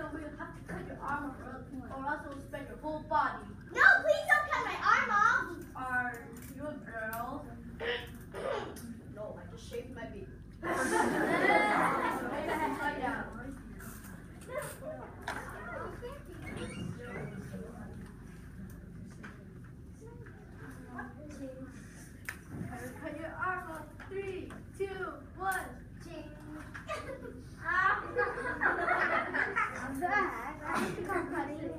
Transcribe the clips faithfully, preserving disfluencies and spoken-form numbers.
don't we have to cut your arm off, or else it will spread your whole body. No, please don't cut my arm off. Are you a girl? No, I just shaved my beard. Find out. Cut your arm off. Three, two, one. Ching. Ah. I'm back. I have to come cutting it.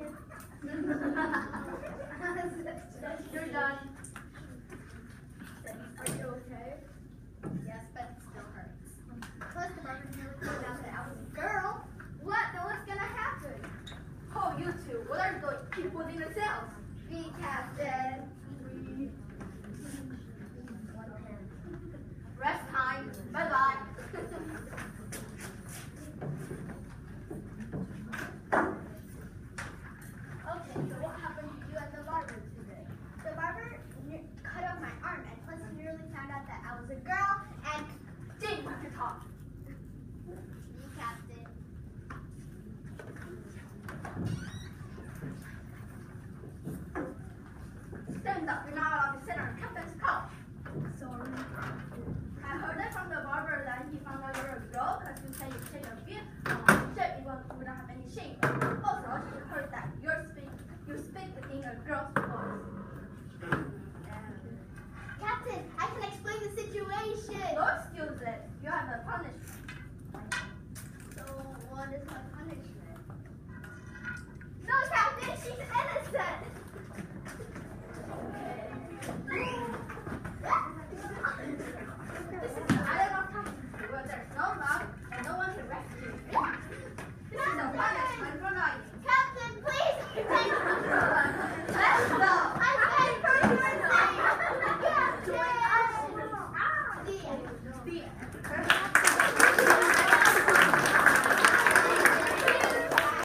You're done. Are you okay? Yes, but it still hurts. Plus, the barber nearly found out that I was a girl. What? Then what's gonna happen? Oh, you two. What are you going to keep within yourselves? Be captain. Rest time. Bye bye. Okay, so what happened to you at the barber today? The barber cut off my arm, and plus he nearly found out that I was a girl, and Jane, you have to talk. be captain. Stand up. You're not allowed to sit on captain's couch. Sorry. I heard it from the barber that he found out you're a girl because you said you shaved your beard. Um, shaved, you wouldn't have any shame. Also, he heard that you're speak, you speak in a girl's